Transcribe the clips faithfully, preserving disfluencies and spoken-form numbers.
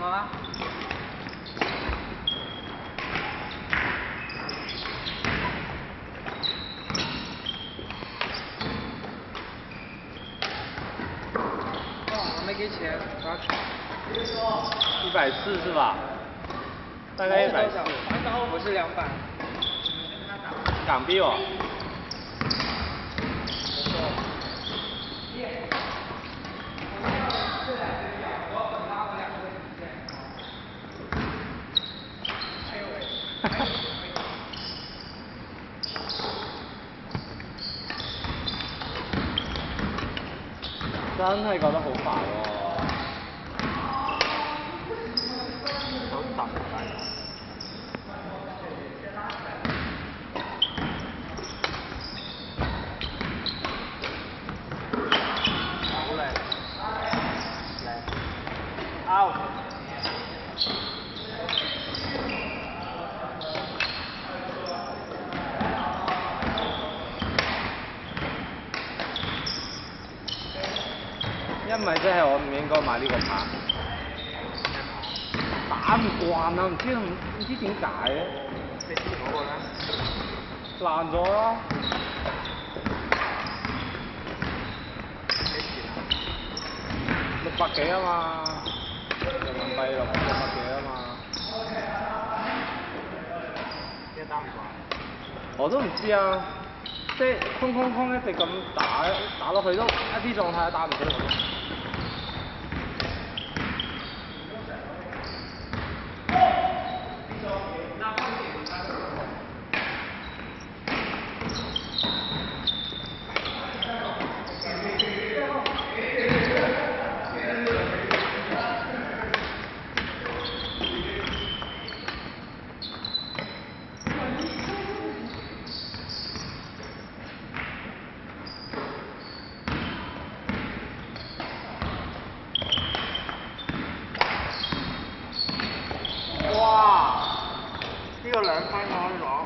么啊？哦，我没给钱，我要去。 一百四是吧？大概一百四。 我是两百。 港币哦。真係覺得好煩喎。好突啊！好靚，靚 ，out。一咪即係我唔應該買呢個牌，打唔慣啊！唔知唔唔知點解嘅。你之前嗰個咧？爛咗咯。幾錢啊？六百幾啊嘛，人民幣六六百幾啊嘛。點解打唔慣？我都唔知啊，即係空空空一直咁打打落去都一啲狀態都打唔到我都。哇！呢個兩分我可以攞。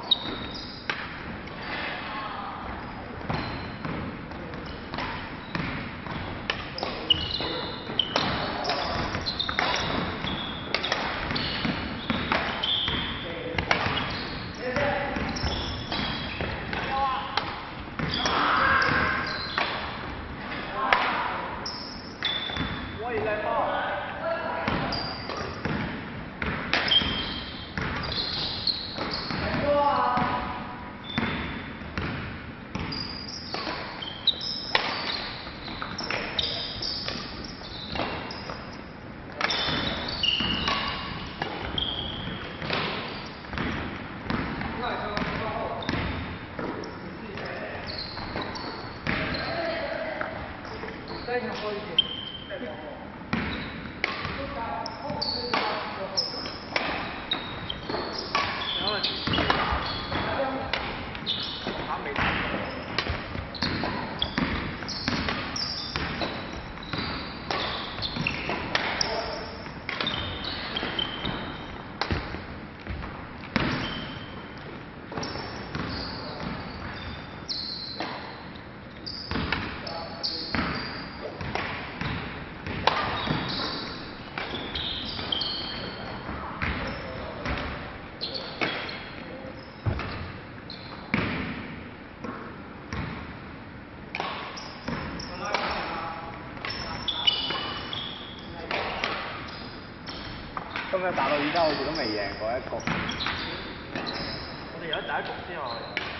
喂，靚波！再想喝一点，再想喝。没问题。他没打。今日打到而家好似都未贏過一局。我哋有第一局之後。